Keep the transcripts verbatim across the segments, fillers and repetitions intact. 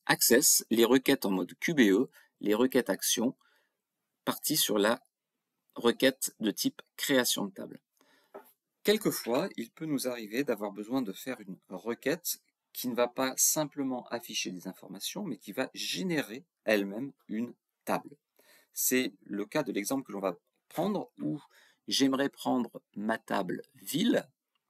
Access, les requêtes en mode Q B E, les requêtes actions, parties sur la requête de type création de table. Quelquefois, il peut nous arriver d'avoir besoin de faire une requête qui ne va pas simplement afficher des informations, mais qui va générer elle-même une table. C'est le cas de l'exemple que l'on va prendre où j'aimerais prendre ma table ville,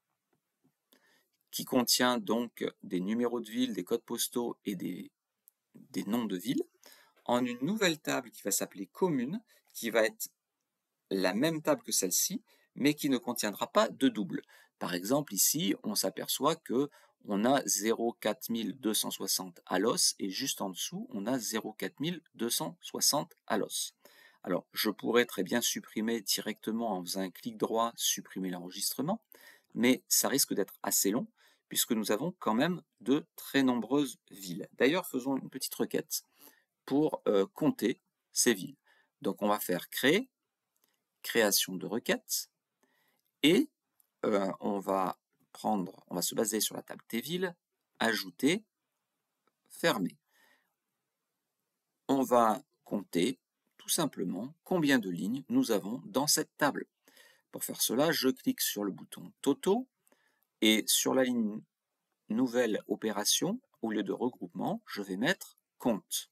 qui contient donc des numéros de ville, des codes postaux et des, des noms de villes, en une nouvelle table qui va s'appeler commune, qui va être la même table que celle-ci, mais qui ne contiendra pas de double. Par exemple, ici, on s'aperçoit que on a zéro quatre mille deux cent soixante à l'os, et juste en dessous, on a zéro quatre mille deux cent soixante à l'os. Alors, je pourrais très bien supprimer directement en faisant un clic droit, supprimer l'enregistrement, mais ça risque d'être assez long, puisque nous avons quand même de très nombreuses villes. D'ailleurs, faisons une petite requête pour euh, compter ces villes. Donc, on va faire créer, création de requête, et euh, on va prendre, on va se baser sur la table T villes, ajouter, fermer. On va compter tout simplement combien de lignes nous avons dans cette table. Pour faire cela, je clique sur le bouton Toto et sur la ligne nouvelle opération, au lieu de regroupement, je vais mettre compte.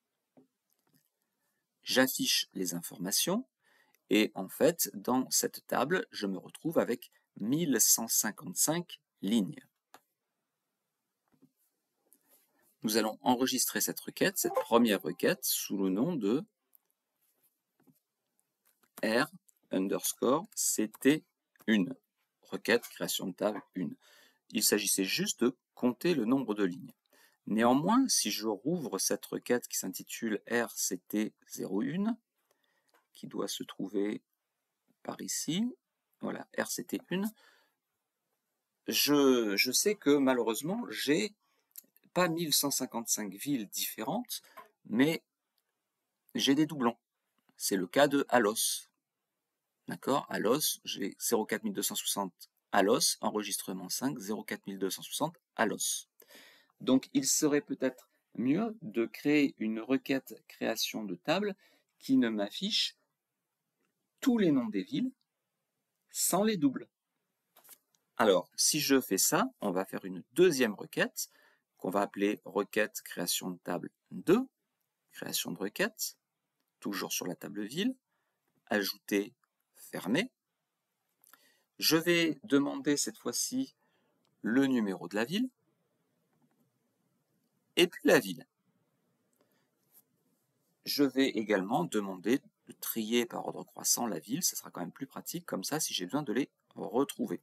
J'affiche les informations et en fait, dans cette table, je me retrouve avec mille cent cinquante-cinq lignes. Nous allons enregistrer cette requête, cette première requête, sous le nom de R underscore C T un, requête création de table un. Il s'agissait juste de compter le nombre de lignes. Néanmoins, si je rouvre cette requête qui s'intitule R C T zéro un, qui doit se trouver par ici, voilà, R C T un, je, je sais que malheureusement, j'ai pas mille cent cinquante-cinq villes différentes, mais j'ai des doublons. C'est le cas de Alos. D'accord? Alos, j'ai zéro quatre mille deux cent soixante Alos, enregistrement cinq, zéro quatre mille deux cent soixante Alos. Donc, il serait peut-être mieux de créer une requête création de table qui ne m'affiche tous les noms des villes sans les doubles. Alors, si je fais ça, on va faire une deuxième requête qu'on va appeler requête création de table deux, création de requête, toujours sur la table ville, ajouter, fermer. Je vais demander cette fois-ci le numéro de la ville et puis la ville. Je vais également demander de trier par ordre croissant la ville, ça sera quand même plus pratique comme ça si j'ai besoin de les retrouver.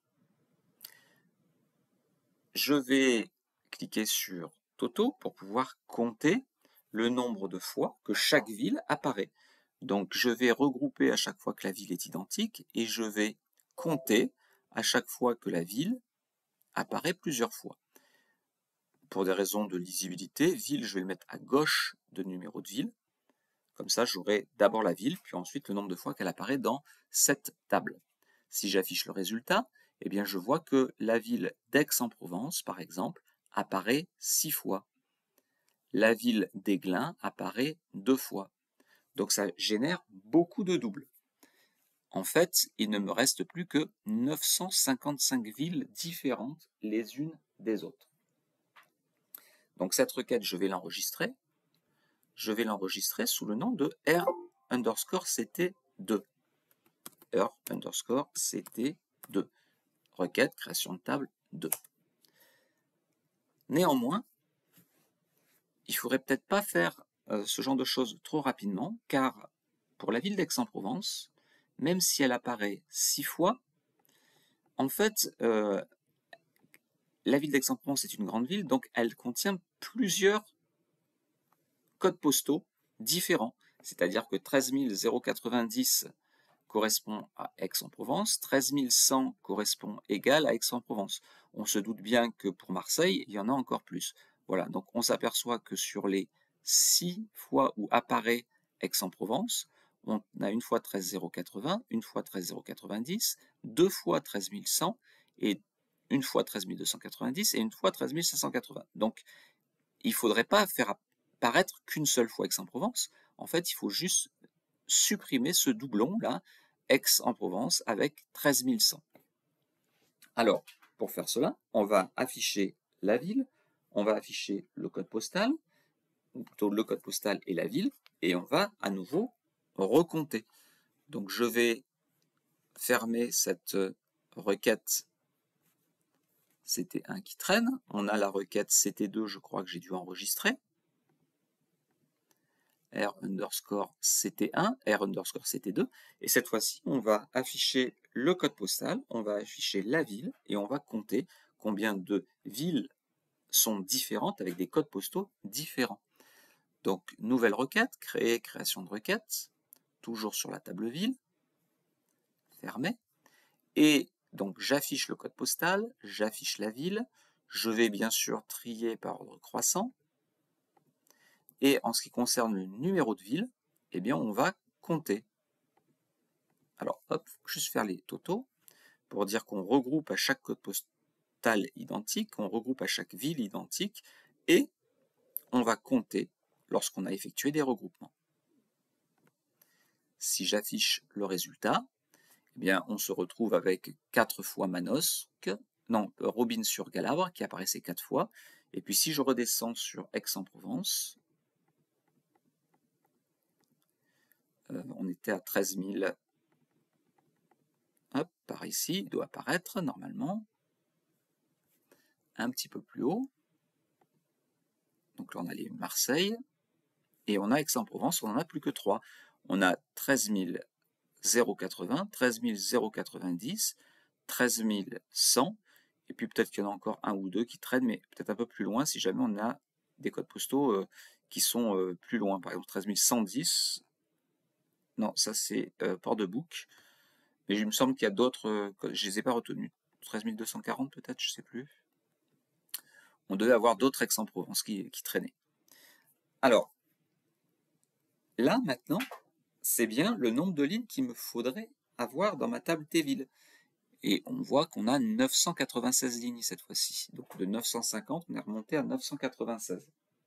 Je vais cliquer sur Toto pour pouvoir compter le nombre de fois que chaque ville apparaît. Donc je vais regrouper à chaque fois que la ville est identique et je vais compter à chaque fois que la ville apparaît plusieurs fois. Pour des raisons de lisibilité, ville, je vais le mettre à gauche de numéro de ville. Comme ça, j'aurai d'abord la ville, puis ensuite le nombre de fois qu'elle apparaît dans cette table. Si j'affiche le résultat, eh bien, je vois que la ville d'Aix-en-Provence, par exemple, apparaît six fois. La ville d'Aiglun apparaît deux fois. Donc ça génère beaucoup de doubles. En fait, il ne me reste plus que neuf cent cinquante-cinq villes différentes les unes des autres. Donc cette requête, je vais l'enregistrer. Je vais l'enregistrer sous le nom de R underscore C T deux. R underscore C T deux. Requête création de table deux. Néanmoins, il ne faudrait peut-être pas faire euh, ce genre de choses trop rapidement, car pour la ville d'Aix-en-Provence, même si elle apparaît six fois, en fait, euh, la ville d'Aix-en-Provence est une grande ville, donc elle contient plusieurs codes postaux différents. C'est-à-dire que treize mille quatre-vingt-dix correspond à Aix-en-Provence, treize mille cent correspond égal à Aix-en-Provence. On se doute bien que pour Marseille, il y en a encore plus. Voilà, donc on s'aperçoit que sur les six fois où apparaît Aix-en-Provence, on a une fois treize mille quatre-vingts, une fois treize mille quatre-vingt-dix, deux fois treize mille cent et une fois treize mille deux cent quatre-vingt-dix et une fois treize mille cinq cent quatre-vingts. Donc, il ne faudrait pas faire paraître qu'une seule fois Aix-en-Provence. En fait, il faut juste supprimer ce doublon-là, Aix-en-Provence avec treize mille cent. Alors, pour faire cela, on va afficher la ville, on va afficher le code postal, ou plutôt le code postal et la ville, et on va à nouveau recompter. Donc je vais fermer cette requête C T un qui traîne. On a la requête C T deux, je crois que j'ai dû enregistrer. R underscore C T un, R underscore C T deux. Et cette fois-ci, on va afficher le code postal, on va afficher la ville, et on va compter combien de villes sont différentes avec des codes postaux différents. Donc, nouvelle requête, créer, création de requête, toujours sur la table ville, fermé. Et donc, j'affiche le code postal, j'affiche la ville, je vais bien sûr trier par ordre croissant. Et en ce qui concerne le numéro de ville, eh bien, on va compter. Alors, hop, juste faire les totaux pour dire qu'on regroupe à chaque code postal identique, on regroupe à chaque ville identique, et on va compter lorsqu'on a effectué des regroupements. Si j'affiche le résultat, eh bien, on se retrouve avec quatre fois Manosque, non, Robine-sur-Galabre qui apparaissait quatre fois. Et puis si je redescends sur Aix-en-Provence, euh, on était à treize mille. Hop, par ici, il doit apparaître normalement. Un petit peu plus haut. Donc là, on a les Marseille. Et on a Aix-en-Provence, on n'en a plus que trois. On a treize mille quatre-vingts, treize mille quatre-vingt-dix, treize mille cent, et puis peut-être qu'il y en a encore un ou deux qui traînent, mais peut-être un peu plus loin si jamais on a des codes postaux euh, qui sont euh, plus loin. Par exemple, treize mille cent dix, non, ça c'est euh, Port-de-Bouc, mais il me semble qu'il y a d'autres, euh, je ne les ai pas retenus. treize mille deux cent quarante peut-être, je ne sais plus. On devait avoir d'autres Aix-en-Provence qui, qui traînaient. Alors, là maintenant, c'est bien le nombre de lignes qu'il me faudrait avoir dans ma table T-ville. Et on voit qu'on a neuf cent quatre-vingt-seize lignes cette fois-ci. Donc de neuf cent cinquante, on est remonté à neuf cent quatre-vingt-seize.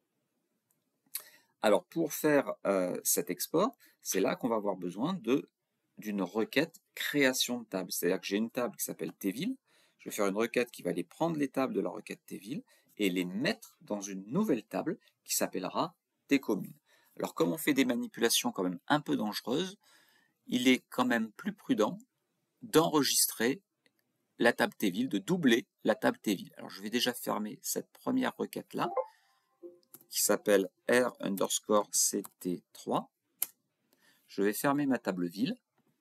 Alors pour faire euh, cet export, c'est là qu'on va avoir besoin de d'une requête création de table. C'est-à-dire que j'ai une table qui s'appelle Tville. Je vais faire une requête qui va aller prendre les tables de la requête Tville et les mettre dans une nouvelle table qui s'appellera Tcommune. Alors comme on fait des manipulations quand même un peu dangereuses, il est quand même plus prudent d'enregistrer la table Tville, de doubler la table Tville. Alors je vais déjà fermer cette première requête là, qui s'appelle R underscore C T trois. Je vais fermer ma table ville,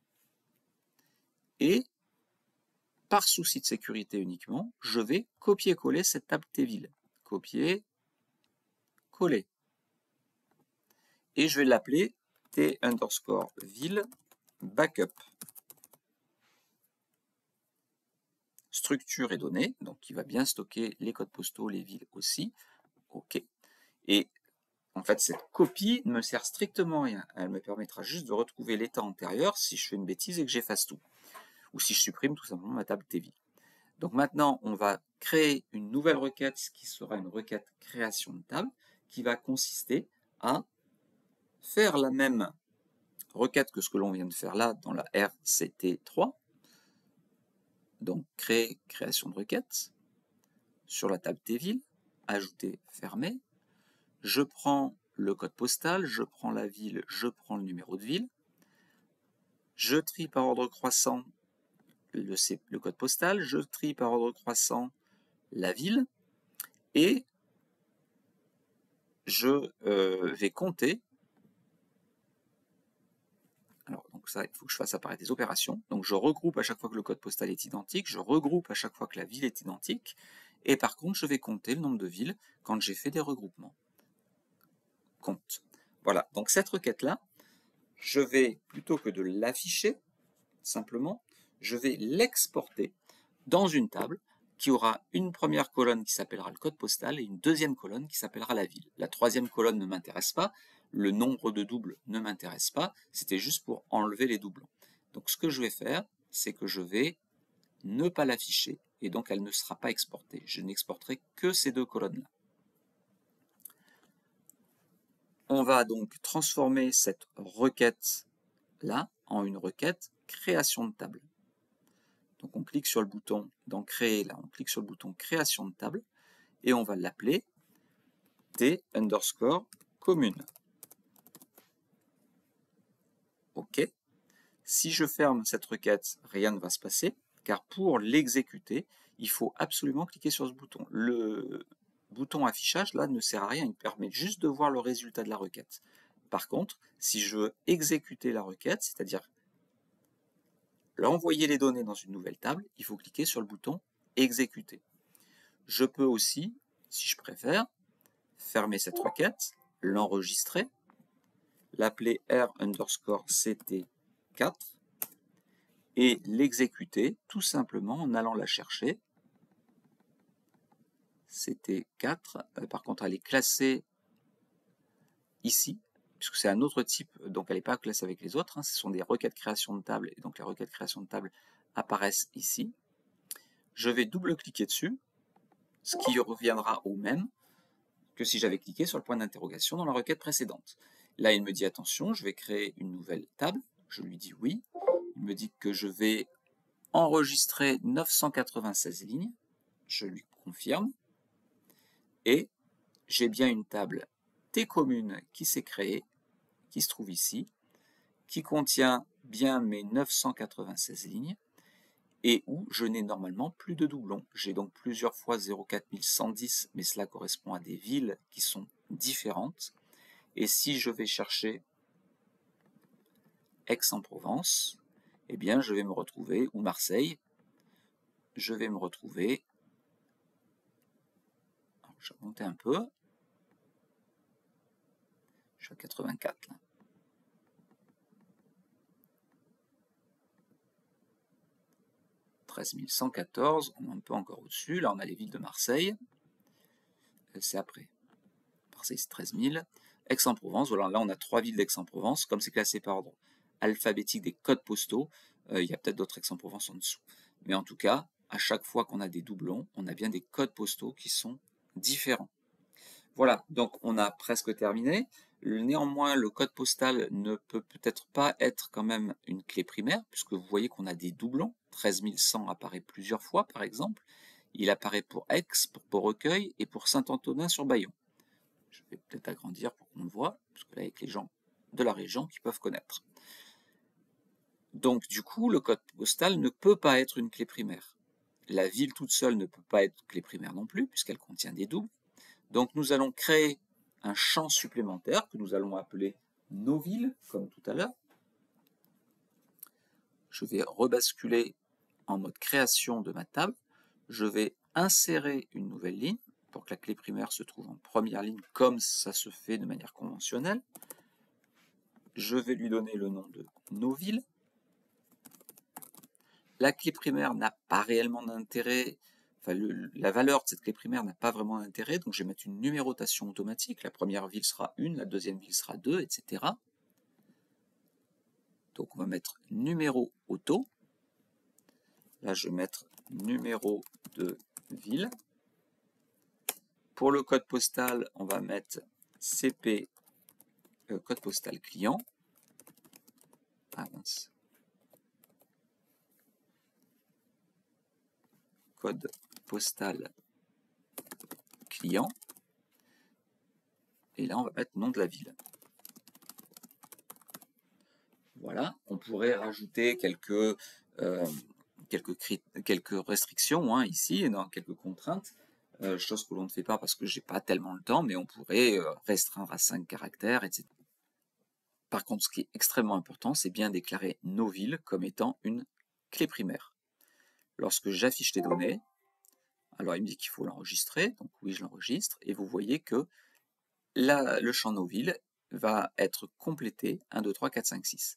et par souci de sécurité uniquement, je vais copier-coller cette table Tville. Copier, coller. Et je vais l'appeler T underscore ville backup. Structure et données, donc qui va bien stocker les codes postaux, les villes aussi. OK. Et en fait, cette copie ne me sert strictement à rien. Elle me permettra juste de retrouver l'état antérieur si je fais une bêtise et que j'efface tout. Ou si je supprime tout simplement ma table Tville. Donc maintenant, on va créer une nouvelle requête qui sera une requête création de table qui va consister à faire la même requête que ce que l'on vient de faire là dans la R C T trois. Donc créer création de requête sur la table Tville, ajouter, fermer. Je prends le code postal, je prends la ville, je prends le numéro de ville. Je trie par ordre croissant le, le code postal, je trie par ordre croissant la ville, et je euh, vais compter. Alors, donc ça, il faut que je fasse apparaître des opérations. Donc, je regroupe à chaque fois que le code postal est identique, je regroupe à chaque fois que la ville est identique, et par contre, je vais compter le nombre de villes quand j'ai fait des regroupements. Compte. Voilà, donc cette requête-là, je vais, plutôt que de l'afficher, simplement, je vais l'exporter dans une table qui aura une première colonne qui s'appellera le code postal et une deuxième colonne qui s'appellera la ville. La troisième colonne ne m'intéresse pas, le nombre de doubles ne m'intéresse pas, c'était juste pour enlever les doublons. Donc ce que je vais faire, c'est que je vais ne pas l'afficher, et donc elle ne sera pas exportée. Je n'exporterai que ces deux colonnes-là. On va donc transformer cette requête-là en une requête création de table. Donc on clique sur le bouton dans créer, là on clique sur le bouton création de table et on va l'appeler T underscore commune. OK. Si je ferme cette requête, rien ne va se passer, car pour l'exécuter, il faut absolument cliquer sur ce bouton. Le bouton affichage, là, ne sert à rien, il permet juste de voir le résultat de la requête. Par contre, si je veux exécuter la requête, c'est-à-dire l'envoyer les données dans une nouvelle table, il faut cliquer sur le bouton exécuter. Je peux aussi, si je préfère, fermer cette requête, l'enregistrer, l'appeler R underscore C T quatre et l'exécuter tout simplement en allant la chercher. C T quatre, euh, par contre elle est classée ici, puisque c'est un autre type, donc elle n'est pas classée avec les autres, hein, ce sont des requêtes création de table, et donc les requêtes création de table apparaissent ici. Je vais double-cliquer dessus, ce qui reviendra au même que si j'avais cliqué sur le point d'interrogation dans la requête précédente. Là, il me dit attention, je vais créer une nouvelle table, je lui dis oui, il me dit que je vais enregistrer neuf cent quatre-vingt-seize lignes, je lui confirme, et j'ai bien une table T commune qui s'est créée, qui se trouve ici, qui contient bien mes neuf cent quatre-vingt-seize lignes, et où je n'ai normalement plus de doublons. J'ai donc plusieurs fois zéro quatre mille cent dix, mais cela correspond à des villes qui sont différentes. Et si je vais chercher Aix-en-Provence, eh bien je vais me retrouver, ou Marseille, je vais me retrouver, alors, je vais remonter un peu, je suis à quatre-vingt-quatre là. treize mille cent quatorze, on est un peu encore au-dessus, là on a les villes de Marseille, c'est après, Marseille c'est treize mille, Aix-en-Provence, voilà, là on a trois villes d'Aix-en-Provence, comme c'est classé par ordre alphabétique des codes postaux, euh, il y a peut-être d'autres Aix-en-Provence en dessous, mais en tout cas, à chaque fois qu'on a des doublons, on a bien des codes postaux qui sont différents. Voilà, donc on a presque terminé. Néanmoins, le code postal ne peut peut-être pas être quand même une clé primaire, puisque vous voyez qu'on a des doublons. treize mille cent apparaît plusieurs fois, par exemple. Il apparaît pour Aix, pour Port-Recueil et pour Saint-Antonin-sur-Bayon. Je vais peut-être agrandir pour qu'on le voit, parce que là, avec les gens de la région qui peuvent connaître. Donc, du coup, le code postal ne peut pas être une clé primaire. La ville toute seule ne peut pas être clé primaire non plus, puisqu'elle contient des doubles. Donc nous allons créer un champ supplémentaire que nous allons appeler nos villes, comme tout à l'heure. Je vais rebasculer en mode création de ma table. Je vais insérer une nouvelle ligne pour que la clé primaire se trouve en première ligne, comme ça se fait de manière conventionnelle. Je vais lui donner le nom de nos villes. La clé primaire n'a pas réellement d'intérêt. Enfin, le, la valeur de cette clé primaire n'a pas vraiment d'intérêt, donc je vais mettre une numérotation automatique. La première ville sera une, la deuxième ville sera deux, et cetera. Donc on va mettre numéro auto. Là, je vais mettre numéro de ville. Pour le code postal, on va mettre C P, euh, code postal client. Ah mince. Code postal client. Et là, on va mettre nom de la ville. Voilà, on pourrait rajouter quelques, euh, quelques, quelques restrictions hein, ici, dans quelques contraintes, euh, chose que l'on ne fait pas parce que j'ai pas tellement le temps, mais on pourrait euh, restreindre à cinq caractères, et cetera. Par contre, ce qui est extrêmement important, c'est bien déclarer nos villes comme étant une clé primaire. Lorsque j'affiche les données, alors il me dit qu'il faut l'enregistrer, donc oui, je l'enregistre, et vous voyez que là, le champ nos villes va être complété un, deux, trois, quatre, cinq, six.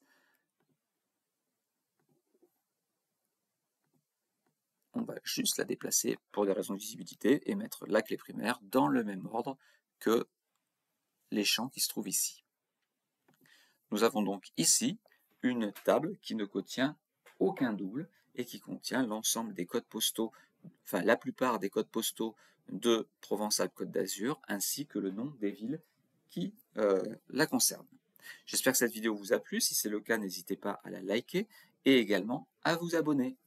On va juste la déplacer pour des raisons de visibilité et mettre la clé primaire dans le même ordre que les champs qui se trouvent ici. Nous avons donc ici une table qui ne contient aucun double et qui contient l'ensemble des codes postaux, enfin la plupart des codes postaux de Provence-Alpes-Côte d'Azur, ainsi que le nom des villes qui euh, la concerne. J'espère que cette vidéo vous a plu. Si c'est le cas, n'hésitez pas à la liker et également à vous abonner.